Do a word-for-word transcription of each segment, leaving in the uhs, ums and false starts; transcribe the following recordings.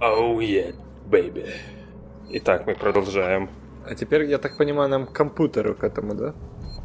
Oh yeah, baby. Итак, мы продолжаем. А теперь, я так понимаю, нам к компьютеру к этому, да?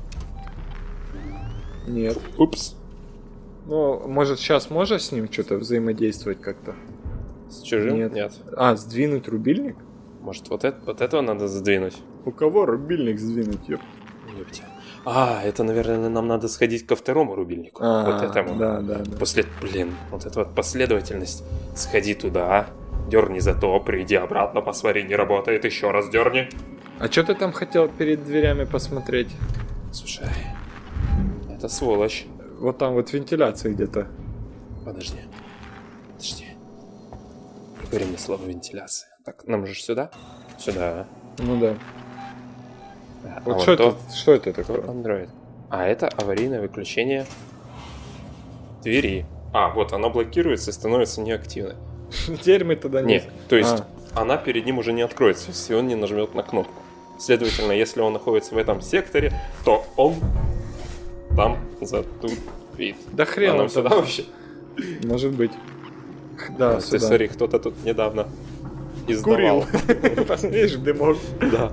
Нет. Упс. Ну, может, сейчас можно с ним что-то взаимодействовать как-то? С чужим? Нет. Нет. А, сдвинуть рубильник? Может, вот, это, вот этого надо задвинуть? У кого рубильник сдвинуть, ёп? Ёпте. А, это, наверное, нам надо сходить ко второму рубильнику. А, вот этому. Да, да, да. После, блин, вот эта вот последовательность. Сходи туда, дерни за то, приди обратно, посмотри, не работает, еще раз дерни. А что ты там хотел перед дверями посмотреть? Слушай, это сволочь. Вот там вот вентиляция где-то. Подожди. Подожди. Не говори мне слово вентиляция. Так, нам же сюда? Сюда. Ну да. А Вот вон что, то- это, что это такое? Android. А это аварийное выключение двери. А, вот она блокируется и становится неактивной. Теперь мы туда не... Нет, то есть А. она перед ним уже не откроется, если он не нажмет на кнопку. Следовательно, если он находится в этом секторе, то он там затупит. Да хрен А нам он сюда там. вообще? Может быть. Да, Ты сюда. смотри, кто-то тут недавно издавал. Курил. Посмотришь, дымок. Да.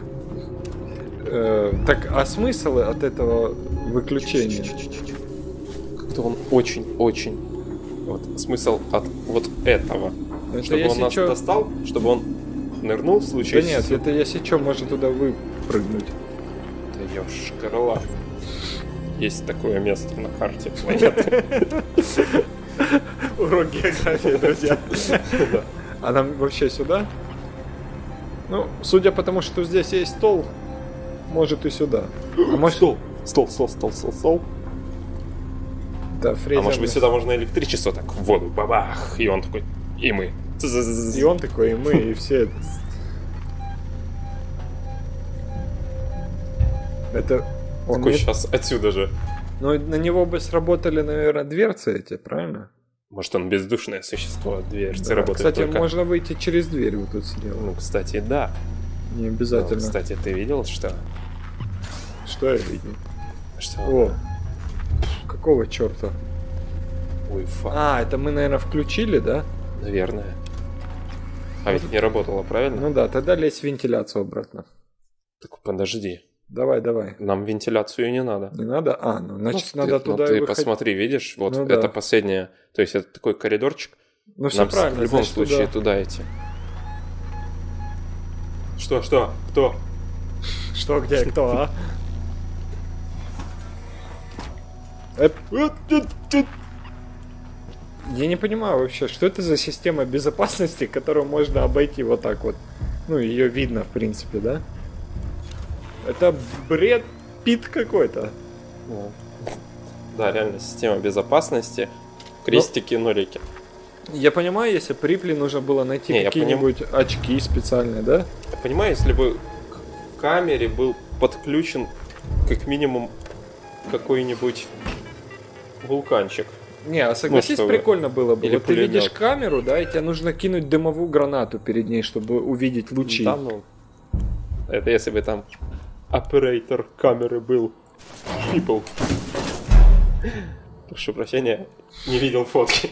Э, Так, а смысл от этого выключения? Как-то он очень-очень... Вот смысл от вот этого. Это Чтобы он если нас чё- достал, чтобы он нырнул в Да случае... нет, с- это если что, может туда выпрыгнуть. Да ёшкарла. Есть такое место на карте планеты. Урок географии, друзья. Да. А нам вообще сюда? Ну, судя по тому, что здесь есть стол, может и сюда. А может... Стол, стол, стол, стол, стол, стол. Да, А фрезерный. может быть сюда можно электричество так в воду, бабах, и он такой, и мы. И он такой, и мы, и все. Это... он Такой не- сейчас отсюда же. Ну, на него бы сработали, наверное, дверцы эти, правильно? Может, он бездушное существо, дверцы Да. работают Кстати, только... можно выйти через дверь, вот тут сидел. Ну, кстати, да. Не Ну, обязательно. кстати, ты видел, что... Что я видел? что... О, какого черта? Ой, фак, А, это мы, наверное, включили, да? наверное. А ведь не работало, правильно? Ну да, тогда лезь в вентиляцию обратно. Так подожди. Давай, давай. Нам вентиляцию не надо. Не надо? А, ну, значит, Ну, надо ты, туда ну, ты и выходить. посмотри, видишь, вот Ну, это да. последнее. То есть это такой коридорчик. Ну, все Нам с- правильно, в любом значит, случае туда. туда идти. Что, что, кто? Что, где, кто, а? Эп. Я не понимаю вообще, что это за система безопасности, которую можно обойти вот так вот. Ну, ее видно, в принципе, да? Это бред Пит какой-то. Ну, да, реально, система безопасности. Крестики, нолики. Я понимаю, если Припли нужно было найти Не, я какие-нибудь очки специальные, да? Я понимаю, если бы к камере был подключен как минимум какой-нибудь вулканчик. Не, а согласись, Ну, чтобы- прикольно было бы. или Вот ты пулемет. видишь камеру, да, и тебе нужно кинуть дымовую гранату перед ней, чтобы увидеть лучи. Да, ну, это если бы там оператор камеры был people. Прошу прощения, не видел фотки.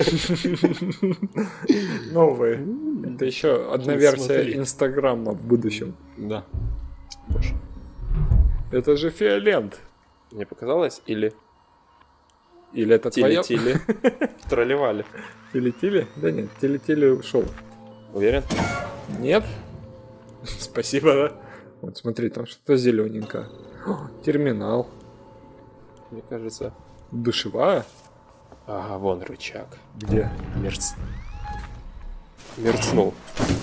Новые. Это еще одна Ты версия смотри. Инстаграма в будущем. Да. Боже. Это же Фиолент. Мне показалось, или Или это твоя? тили-тили тролливали. Тили-тили? Да нет, Тили-Тили ушел. Уверен? Нет? Спасибо, да? Вот смотри, там что-то зелененькое. О, терминал. Мне кажется... Душевая? Ага, вон рычаг. Где? Мерц... Мерцнул.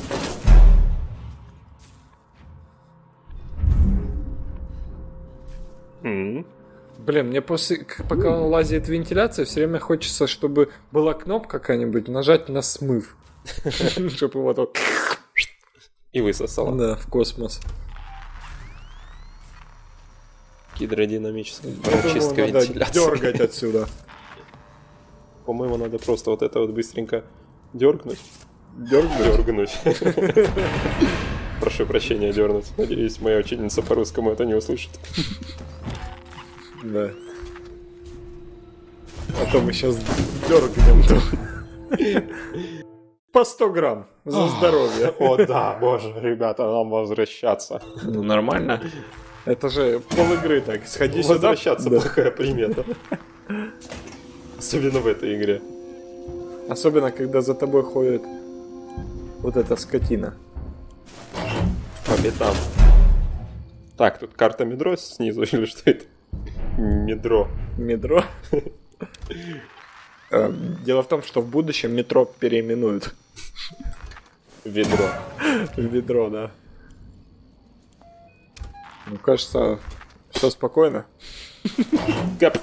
М. Блин, мне после, к- пока он лазит в вентиляцию, все время хочется, чтобы была кнопка какая-нибудь, нажать на смыв. Чтобы его так... И высосало. Да, в космос. Гидродинамическая Поэтому прочистка надо вентиляции. дергать отсюда. По-моему, надо просто вот это вот быстренько дергнуть. Дергать? Дергнуть. Прошу прощения, дернуть. Надеюсь, моя учительница по русскому это не услышит. Да. А то мы сейчас дергаем. По сто грамм за здоровье. О да, боже, ребята, нам возвращаться. Ну нормально. Это же пол игры так. Сходи сюда. Возвращаться плохая примета. Особенно в этой игре. Особенно, когда за тобой ходит вот эта скотина. По пятам. Так, тут карта Медро снизу или что это? Медро. Медро? Дело в том, что в будущем метро переименуют. Ведро. Ведро, да. Ну, кажется, все спокойно. Кап.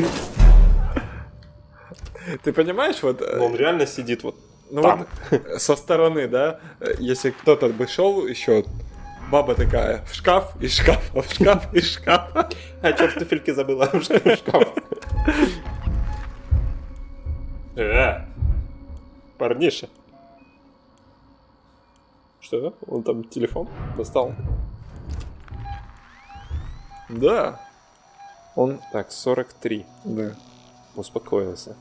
Ты понимаешь, вот... Но он реально сидит вот ну там. Вот со стороны, да? Если кто-то бы шел еще, баба такая, в шкаф, из шкафа, в шкаф, из шкафа. А чё в туфельке забыла? В шкаф. Э, парниша. Что? Он там телефон достал? Да. Он... Так, сорок три. Да. Успокоился.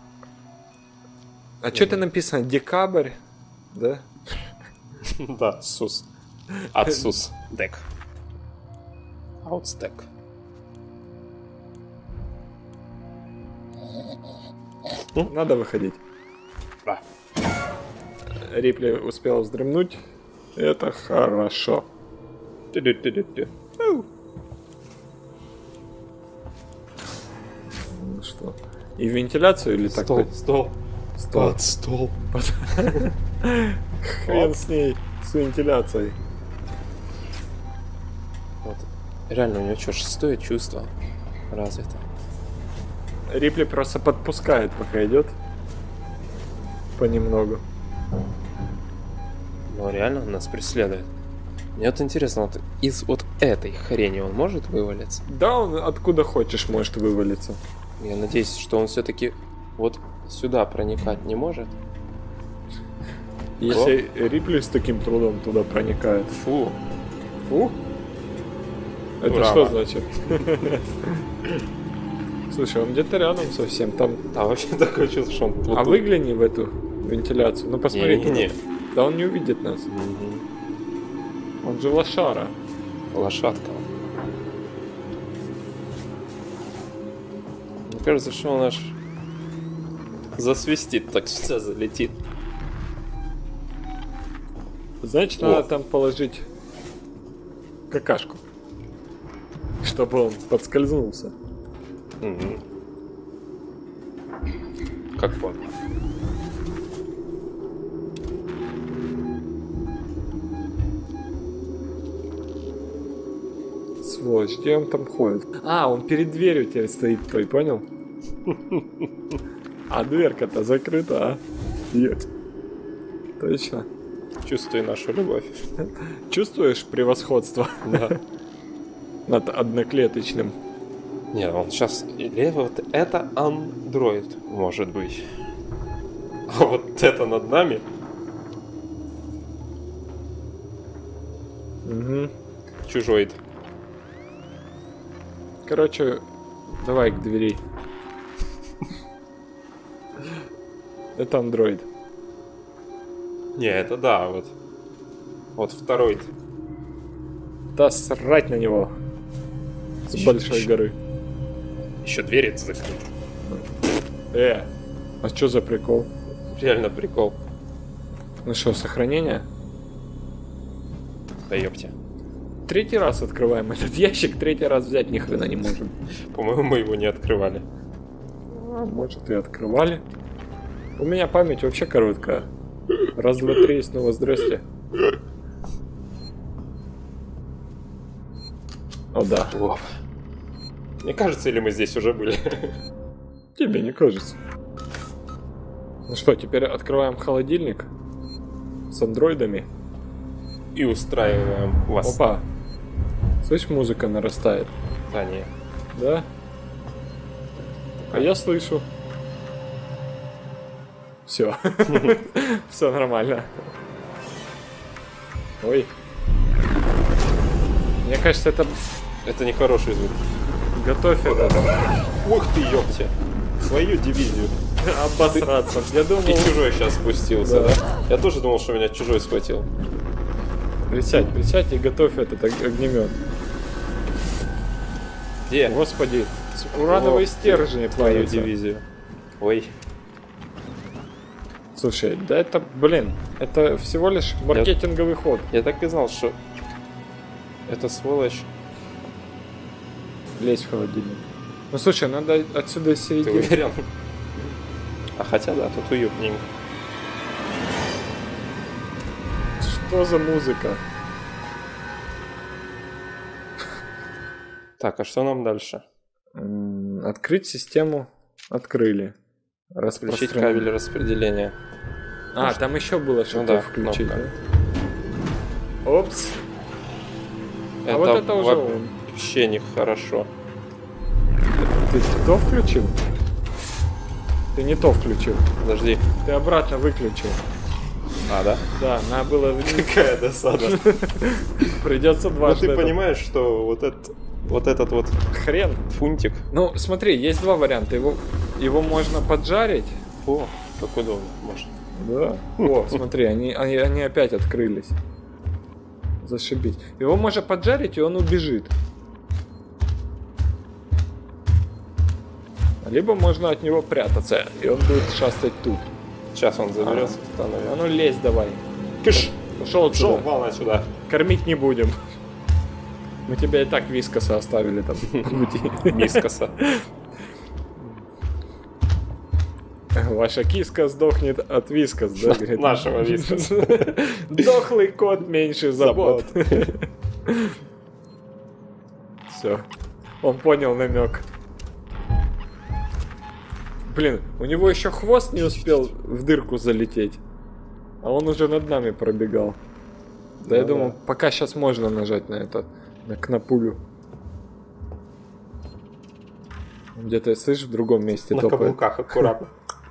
А что-то написано декабрь, да? Да, сус. Отсус. Дек. Аутстек. Надо выходить. Да. Рипли успел вздремнуть. Это хорошо. Тю-тю-тю-тю. Ну что? И вентиляцию или так? Стол, стол. Стол. Под стол. Хрен с ней, с вентиляцией. Вот. Реально, у него что, шестое чувство развито. Рипли просто подпускает, пока идет. Понемногу. Ну реально он нас преследует. Мне вот интересно, вот из вот этой хрени он может вывалиться? Да, он откуда хочешь может вывалиться. Я надеюсь, что он все-таки вот сюда проникать не может. Если Рипли с таким трудом туда проникает. Фу. Фу? Это Браво. что значит? Слушай, он где-то рядом совсем там. Да, вообще такое чувство, что он вот А тут. выгляни в эту вентиляцию. Ну посмотри. Не-не-не. туда. Да он не увидит нас. Мгм. Он же лошара. Лошадка. Мне кажется, что он аж засвистит, так сюда залетит. Значит, О. надо там положить какашку. Чтобы он подскользнулся. Мгм. Как понял. Сволочь, где он там ходит? А, он перед дверью теперь стоит, той, понял? А дверка-то закрыта, а? Нет. Точно. Чувствуй нашу любовь. Чувствуешь превосходство Да. над одноклеточным? Не, он сейчас... Или вот это андроид, может быть. А вот это над нами... Угу. Чужоид. Короче, давай к двери. Это андроид. Не, это да, вот. Вот второй. Да срать на него. С большой горы. Еще дверь закрыта. Э, а что за прикол? Реально прикол. Ну что, сохранение? Да ёпте. Третий раз открываем этот ящик, третий раз взять ни хрена не можем. По-моему, мы его не открывали. А, может и открывали. У меня память вообще короткая. Раз, два, три, и снова здрасте. О, да. О. Мне кажется, или мы здесь уже были? Тебе не кажется. Ну что, теперь открываем холодильник с андроидами. И устраиваем вас. Опа. Слышь, музыка нарастает. Да, не. Да? А я слышу. Все. Все нормально. Ой. Мне кажется, это... Это нехороший звук. Готовь это. Ух ты, ёпте. Свою дивизию. Обосраться. Я думал... И чужой сейчас спустился, Да. да? Я тоже думал, что меня чужой схватил. Присядь, присядь и готовь этот ог- огнемет. Где? Господи, с- урановые Ох, стержни Твою плавятся. дивизию. Ой. Слушай, да это, блин, это всего лишь маркетинговый ход. Я так и знал, что эта сволочь. Лезь в холодильник. Ну слушай, надо отсюда из Ты середины. уверен? А хотя да, тут уютненько. Что за музыка? Так, а что нам дальше? М, Открыть систему. Открыли. Включить Распространить. кабель распределения. А, там еще было что-то да, включить, кнопка. да? Опс. А вот это уже он. вообще нехорошо. Ты то включил? Ты не то включил. Подожди. Ты обратно выключил. А, да? Да, надо было... Какая досада. Придется Ну дважды. ты это- понимаешь, что вот этот вот этот вот Хрен. фунтик. Ну, смотри, есть два варианта. Его, его можно поджарить. О, как удобно, может. Да. О, смотри, они, они, они опять открылись. Зашибись. Его можно поджарить, и он убежит. Либо можно от него прятаться, и он будет шастать тут. Сейчас он заберется туда, А наверное. ну лезь давай. Кыш! Пошел Шел, отсюда. вал сюда. Кормить не будем. Мы тебя и так вискоса оставили там по пути. Мискоса. Ваша киска сдохнет от вискос, да? говорит? Нашего вискоса. Дохлый кот меньше забот. Все. Он понял намек. Блин, у него еще хвост не успел в дырку залететь. А он уже над нами пробегал. Да, я Да-да. думал, пока сейчас можно нажать на это, на кнопулю. Где-то, слышишь, в другом месте На топает. каблуках аккуратно.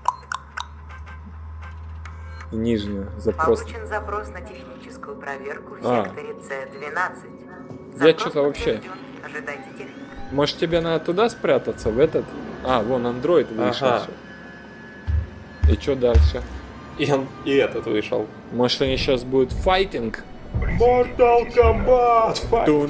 И нижнюю, запрос. Получен запрос на техническую проверку в А. секторе С двенадцать. Я Запрос что-то вообще- подтвержден. Ожидайте технику. Может, тебе надо туда спрятаться, в этот? А, вон андроид вышел. Ага. И что дальше? И, он, и этот вышел. Может, они сейчас будут файтинг? Mortal Kombat!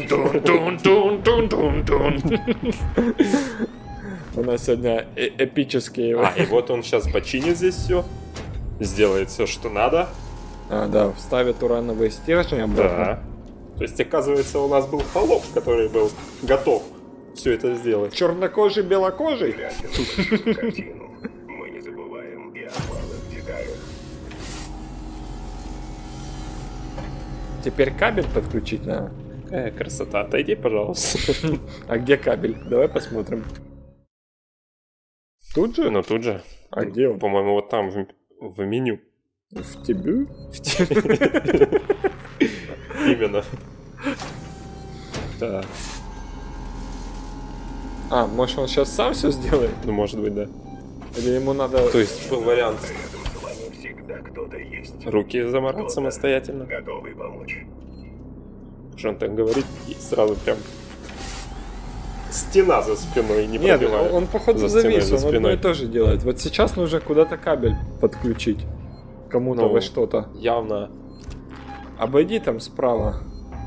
У нас сегодня э- эпические... А, и вот он сейчас починит здесь все. Сделает все, что надо. А, да, вставят урановые стержни обратно. Да. То есть, оказывается, у нас был холоп, который был готов все это сделать. Чернокожий, белокожий? Картину. Мы не забываем и о малых деталях. Теперь кабель подключить надо. Какая красота. Отойди, пожалуйста. А где кабель? Давай посмотрим. Тут же? Ну тут же. А где он? По-моему, вот там в, в меню. В тебе? Именно. Да. А, может, он сейчас сам все сделает? Ну, может быть, да. Или ему надо... То есть был вариант Рядом с вами всегда кто-то есть. руки заморать самостоятельно. Готовый помочь. Что он так говорит, и сразу прям стена за спиной не Нет, пробивает. он, походу, За стеной, завис, за он одно спиной. и то же делает. Вот сейчас нужно куда-то кабель подключить. Кому-то Ну. во что-то. Явно. Обойди там справа.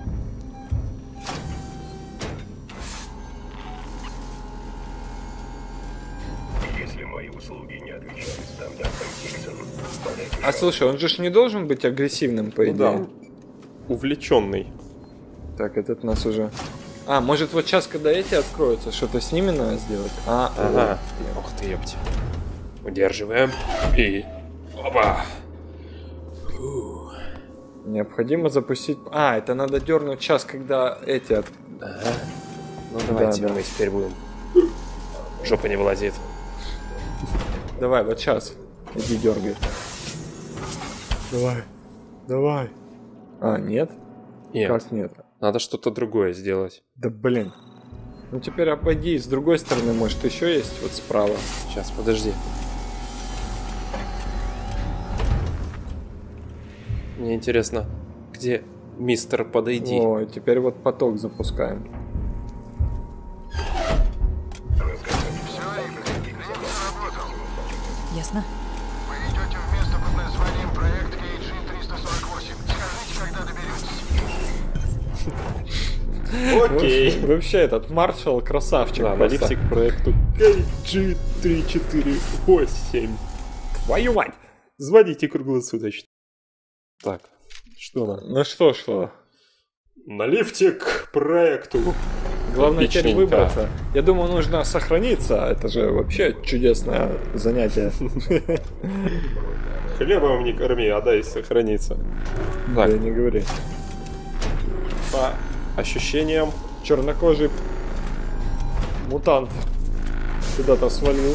Если мои услуги не отвечают стандартам Диксон, подайте А слушай, он же ж не должен быть агрессивным, по Ну да, идее. увлеченный. Так, этот нас уже... А, может вот сейчас, когда эти откроются, что-то с ними надо сделать? А, Ага. Ух ты, ёпти. Удерживаем. И... Опа! Фу. необходимо запустить... А, это надо дернуть сейчас, когда эти... От... Ага. Ну давайте Да, да. мы теперь будем. Жопа не вылазит. Давай, вот сейчас. Иди дергай. Давай. Давай. А, нет? Нет, Как нет? надо что-то другое сделать. Да блин. Ну теперь обойди, с другой стороны, может, еще есть вот справа. Сейчас, подожди. Мне интересно, где мистер подойди? О, теперь вот поток запускаем. Я Окей. Во- Вообще этот маршал красавчик. Да, на просто. лифте к проекту кей джи три четыре восемь. Твою мать! Звоните круглосуточно. Так, что нам? Ну что, что? На лифте к проекту. Главное теперь Отличненько. выбраться. Я думаю, нужно сохраниться. Это же вообще чудесное занятие. Хлебом не корми, а дай сохраниться. Да, Так, не говори. по ощущениям, Чернокожий мутант куда-то свалил.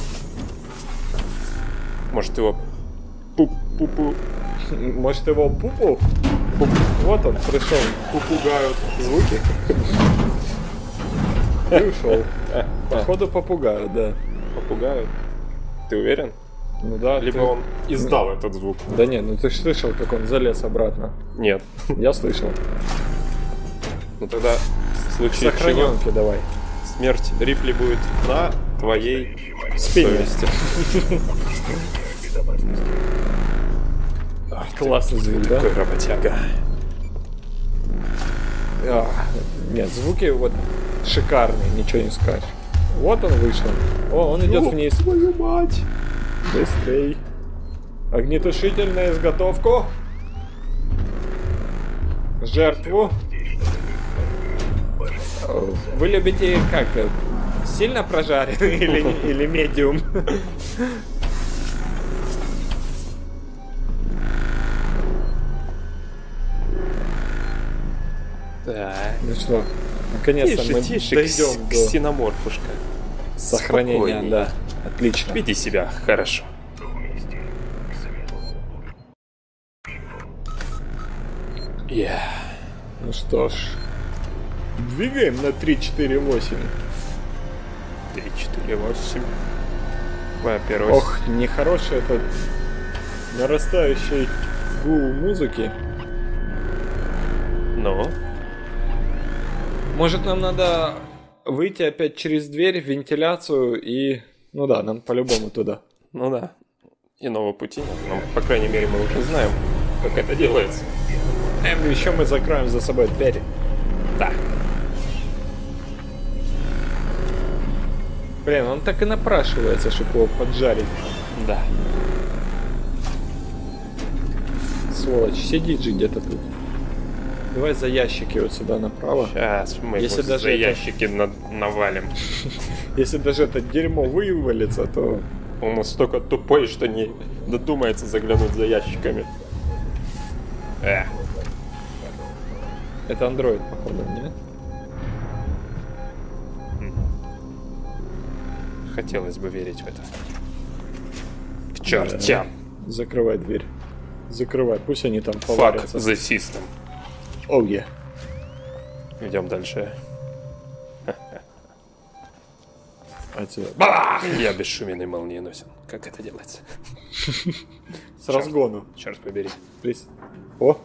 может его пуп-пупу Может его пупу? Вот он, пришел. попугают звуки. И ушел. Походу попугаю, да. Попугают. Ты уверен? Ну да. Либо ты- он издал этот звук. Да нет, ну ты ж слышал, как он залез обратно. Нет. Я слышал. Ну тогда в случае чего Сохраненки давай. смерть Рипли будет на твоей Спине. совести. Классный звук, да? Какой работяга. А, нет, звуки вот шикарные, ничего не скажешь. Вот он вышел. О, он идет О, вниз. Твою мать! Быстрей. Огнетушитель на изготовку. Жертву. Вы любите как? э, Сильно прожаренный или, не- или медиум? Так. Ну что, наконец-то Тише, мы тише, дойдем кс- до ксеноморфушка. сохранения. Спокойней. Да, отлично. Веди себя хорошо. Вместе к свету. Я. Ну что ж, двигаем на три четыре восемь. три, четыре, восемь. Во-первых. Ох, нехороший этот нарастающий гул музыки. Ну? Может, нам надо выйти опять через дверь в вентиляцию и... Ну да, нам по-любому туда. Ну да. Иного пути нет. Но, по крайней мере, мы уже знаем, как это делается. Эм, еще мы закроем за собой дверь. Да. Блин, он так и напрашивается, чтобы его поджарить. Да. Сволочь, сидит же где-то тут. Давай за ящики вот сюда направо. Сейчас мы Если его даже за это- ящики на- навалим. Если даже это дерьмо вывалится, то... Он настолько тупой, что не додумается заглянуть за ящиками. Э. Это андроид, походу, нет? Хотелось бы верить в это. К чертям. Закрывай дверь. Закрывай, пусть они там Fuck поварятся. the system. Оу, oh, yeah. Идем дальше. Отсюда. Бах! Я бесшумен и молниеносен. Как это делается? С разгону. Черт побери. Плиз. О,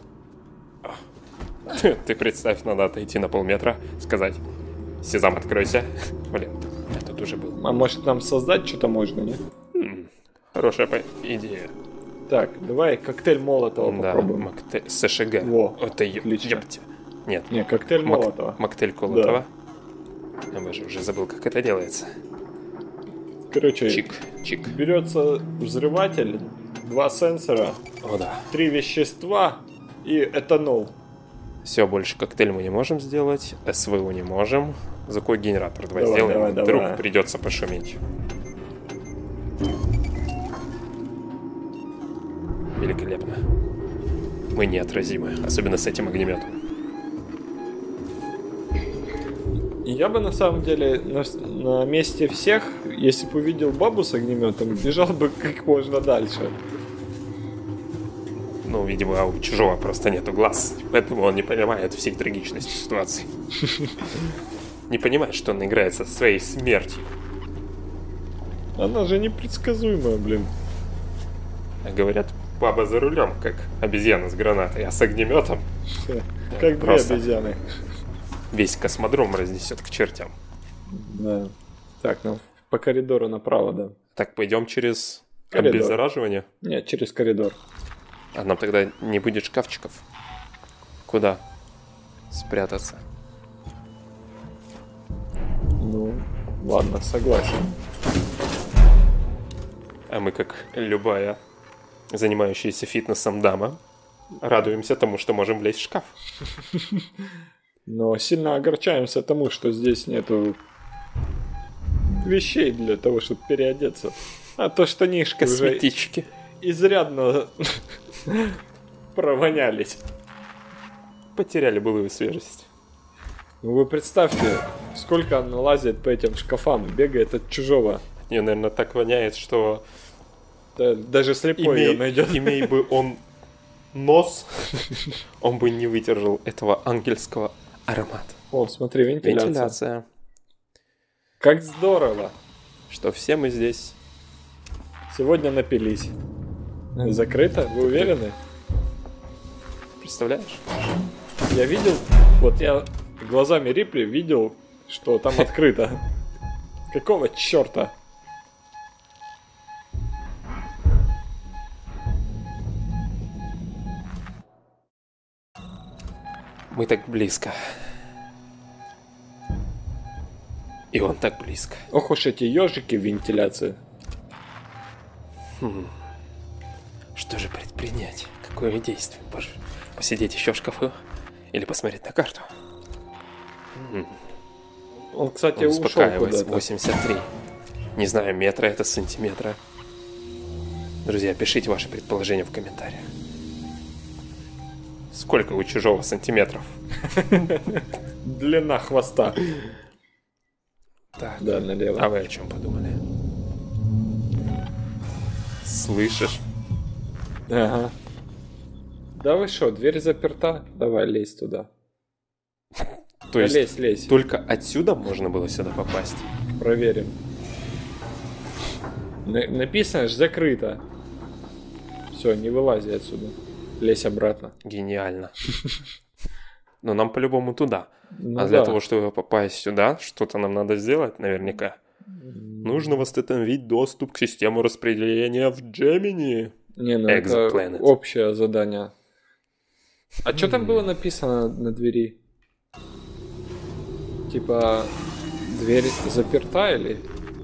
Ты представь, надо отойти на полметра, сказать: Сезам, откройся. Блин, я тут уже был. а может нам создать что-то можно, не? Хорошая по- идея. Так, давай коктейль Молотова Да, попробуем. моктейль СШГ. Во, Это ё- отлично. ёптя. Нет, Не, коктейль мок- Молотова. моктейль Колотова. Я даже уже забыл, как это делается. Короче, Чик, чик. берется взрыватель, два сенсора, О да. три вещества и этанол. Все, больше коктейль мы не можем сделать. СВУ не можем. Звуковой генератор давай, Давай, сделаем. давай, Вдруг давай. придется пошуметь. Великолепно. Мы неотразимы, особенно с этим огнеметом. И я бы на самом деле на, с- на месте всех, если бы увидел бабу с огнеметом, бежал бы как можно дальше. Ну, видимо, у чужого просто нету глаз, поэтому он не понимает всей трагичности ситуации. Не понимает, что он играет со своей смертью. Она же непредсказуемая, блин. А говорят, баба за рулем, как обезьяна с гранатой, а с огнеметом Как две просто. обезьяны. весь космодром разнесет к чертям. Да. Так, ну по коридору направо, да. Так, пойдем через Коридор. обеззараживание? Нет, через коридор. А нам тогда не будет шкафчиков? Куда спрятаться? Ладно, согласен. А мы, как любая занимающаяся фитнесом дама, радуемся тому, что можем влезть в шкаф. Но сильно огорчаемся тому, что здесь нету вещей для того, чтобы переодеться. А то штанишки уже Косметички. изрядно провонялись. Потеряли былую свежесть. Ну вы представьте, сколько она лазит по этим шкафам, бегает от чужого. Мне, наверное, так воняет, что Да, даже слепой ее имей, найдет. имей бы он нос, он бы не выдержал этого ангельского аромата. О, смотри, вентиляция. Вентиляция. Как здорово. Что все мы здесь. Сегодня напились. Закрыто? Вы уверены? Представляешь? Я видел, вот я глазами Рипли видел, что там открыто. Какого черта? Мы так близко. И он так близко. Ох уж эти ежики в вентиляции. Что же предпринять? Какое действие? Боже, посидеть еще в шкафу? Или посмотреть на карту? Он, кстати, Он ушел успокаивается. куда-то. восемьдесят три. Не знаю, метра это сантиметра. Друзья, пишите ваши предположения в комментариях. Сколько у чужого сантиметров? Длина хвоста. Так, Да, налево. а вы о чем подумали? Слышишь? Ага. Да вы что, дверь заперта? Давай, лезь туда. То Да есть лезь, лезь. только отсюда можно было сюда попасть? Проверим. На- написано ж закрыто. Все, не вылази отсюда. Лезь обратно. Гениально. Но нам по-любому туда. Ну а для да. того, чтобы попасть сюда, что-то нам надо сделать наверняка. Нужно восстановить доступ к системе распределения в Gemini. Не, ну Exoplanet. это общее задание. А что там было написано на двери? Типа, дверь заперта или...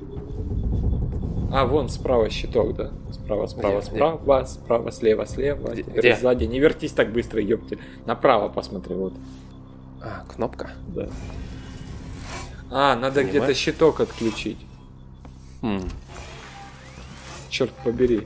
А, вон справа щиток, да? Справа, справа, Где? справа, справа, слева, слева. Где? Теперь Где? сзади. Не вертись так быстро, ёпти. Направо посмотри, вот. А, кнопка? Да. А, надо Понимаешь? где-то щиток отключить. М, Черт побери.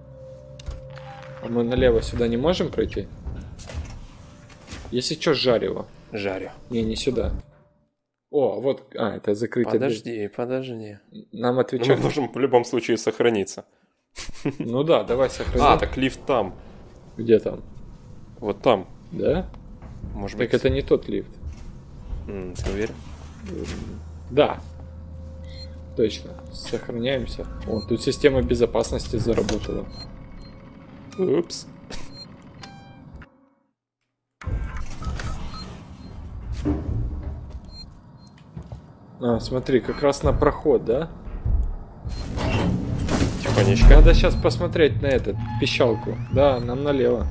А мы налево сюда не можем пройти? Если что, жарево. жарю. Не, не сюда. О, вот, а, это закрытая дверь. Подожди, подожди. Нам Ну, мы отвечают. можем в любом случае сохраниться. Ну да, давай сохраним. А, так лифт там. Где там? Вот там. Да? Может Так быть. это не тот лифт. М, Ты уверен? Да. Точно. Сохраняемся. О, тут система безопасности заработала. Упс. А, смотри, как раз на проход, да? Тихонечко. Надо сейчас посмотреть на этот, пищалку. Да, нам налево.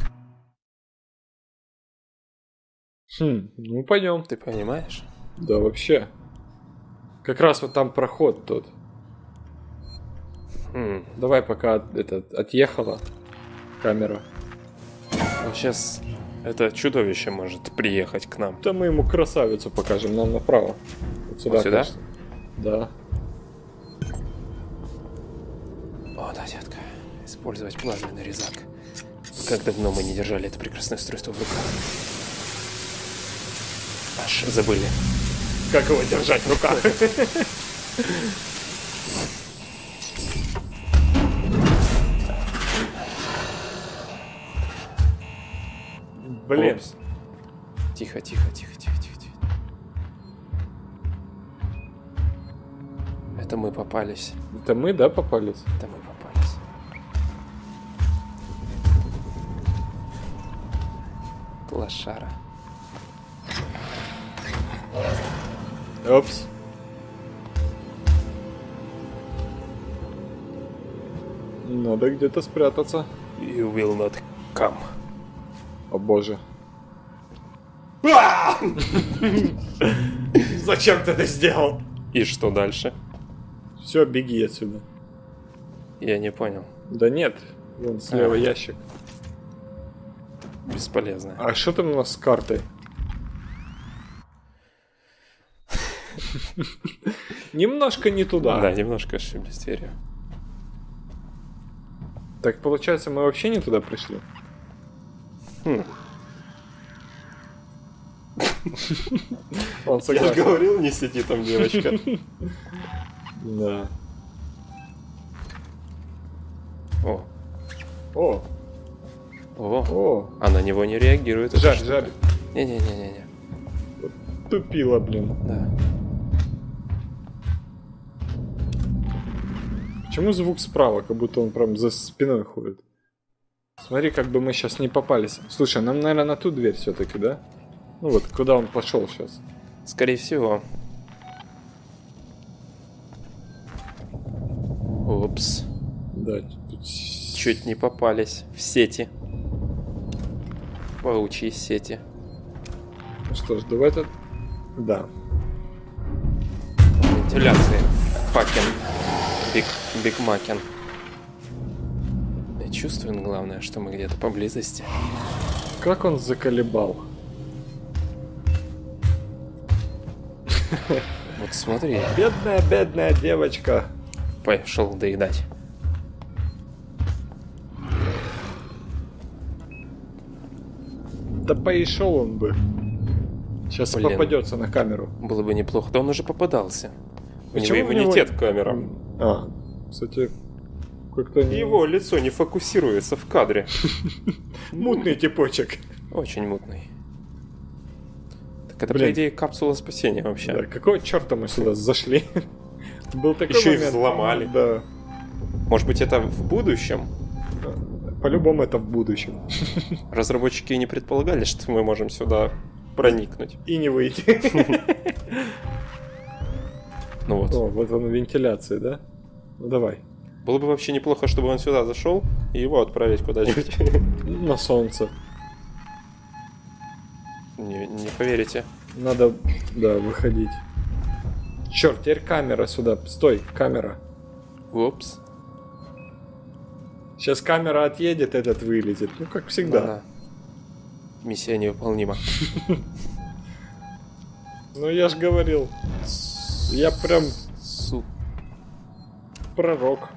Хм, ну пойдем. Ты понимаешь? Да, вообще. Как раз вот там проход тот. М, Давай, пока от- этот, отъехала камера. Вот сейчас это чудовище может приехать к нам. Да мы ему красавицу покажем, нам направо. Вот сюда, Вот сюда? кажется. Да. О, да, детка. Использовать плазменный резак. Как давно мы не держали это прекрасное устройство в руках. Аж забыли. Как его держать в руках? Блин. Упс. Тихо, тихо, тихо, тихо, тихо, тихо. Это мы попались. Это мы, да, попались? Это мы попались. Лошара. Опс. Надо где-то спрятаться. You will not come. О боже. Зачем ты это сделал? И что дальше? Все, беги отсюда. Я не понял. Да нет, вон слева А. ящик. Бесполезно. А что там у нас с картой? Немножко не туда. Да, немножко ошиблись дверью. Так получается, мы вообще не туда пришли. Хм. Он Я же согласен. говорил, не сиди там, девочка. Да. О, О, о, о, а на него не реагирует. эта жарь, штука. жарь. Не-не-не-не-не. Тупила, блин. Да. Почему звук справа, как будто он прям за спиной ходит? Смотри, как бы мы сейчас не попались. Слушай, нам, наверное, на ту дверь все-таки, да? Ну вот, куда он пошел сейчас? Скорее всего. Упс. Да, тут... Чуть не попались в сети. Паучьи сети. Ну что ж, давай тут... Да. Вентиляции. Факен. Биг, Биг Макен. Я чувствую, главное, что мы где-то поблизости. Как он заколебал. Вот смотри. Бедная, бедная девочка. Пошел доедать. Да поишел он бы. Сейчас Блин. попадется на камеру. Было бы неплохо. Да он уже попадался. У него Почему в него- иммунитет к камерам. А, кстати, как-то... И его лицо не фокусируется в кадре. Мутный типочек. Очень мутный. Так это, Блин. по идее, капсула спасения вообще. Да, какого черта мы сюда зашли? Был такой Еще и момент. взломали. Да. Может быть, это в будущем? По-любому это в будущем. Разработчики не предполагали, что мы можем сюда проникнуть. И не выйти. Ну вот. О, вот он вентиляция, да? Ну давай. Было бы вообще неплохо, чтобы он сюда зашел и его отправить куда-нибудь. На солнце. Не, не поверите. Надо, да, выходить. Черт, теперь камера сюда. Стой, камера. Упс. Сейчас камера отъедет, этот вылезет. Ну, как всегда. Да-да. Миссия невыполнима. Ну, я ж говорил. Я прям Су. пророк.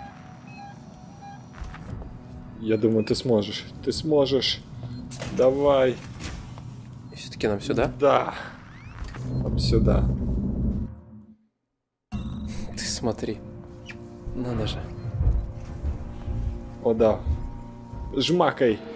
Я думаю, ты сможешь. Ты сможешь. Давай. Все-таки нам сюда? Да. Там сюда. Ты смотри. Надо же. О, да. Жмакай.